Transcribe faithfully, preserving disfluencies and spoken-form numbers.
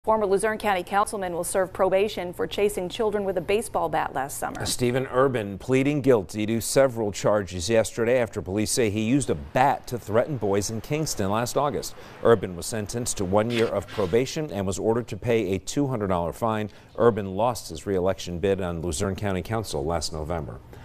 Former Luzerne County councilman will serve probation for chasing children with a baseball bat last summer. Stephen Urban pleading guilty to several charges yesterday after police say he used a bat to threaten boys in Kingston last August. Urban was sentenced to one year of probation and was ordered to pay a two hundred dollar fine. Urban lost his re-election bid on Luzerne County Council last November.